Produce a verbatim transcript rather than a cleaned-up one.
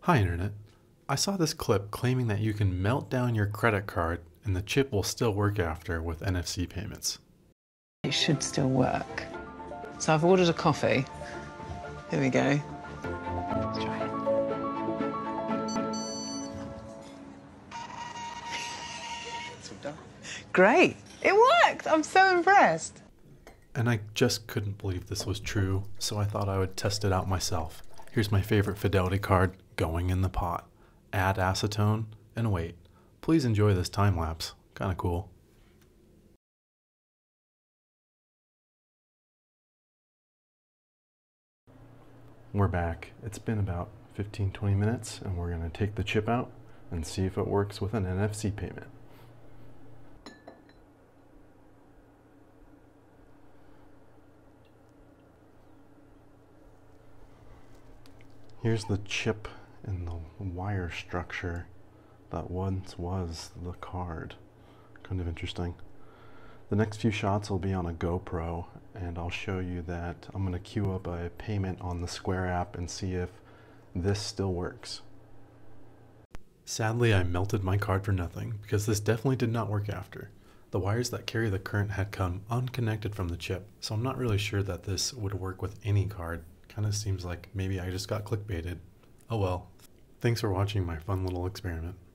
Hi Internet. I saw this clip claiming that you can melt down your credit card and the chip will still work after with N F C payments. It should still work. So I've ordered a coffee. Here we go. Let's try it. It's all done. Great! It worked! I'm so impressed. And I just couldn't believe this was true, so I thought I would test it out myself. Here's my favorite Fidelity card going in the pot. Add acetone and wait. Please enjoy this time lapse. Kinda cool. We're back. It's been about fifteen to twenty minutes and we're gonna take the chip out and see if it works with an N F C payment. Here's the chip in the wire structure that once was the card. Kind of interesting. The next few shots will be on a GoPro, and I'll show you that I'm going to queue up a payment on the Square app and see if this still works. Sadly, I melted my card for nothing because this definitely did not work after. The wires that carry the current had come unconnected from the chip, so I'm not really sure that this would work with any card. Kind of seems like maybe I just got clickbaited. Oh well. Thanks for watching my fun little experiment.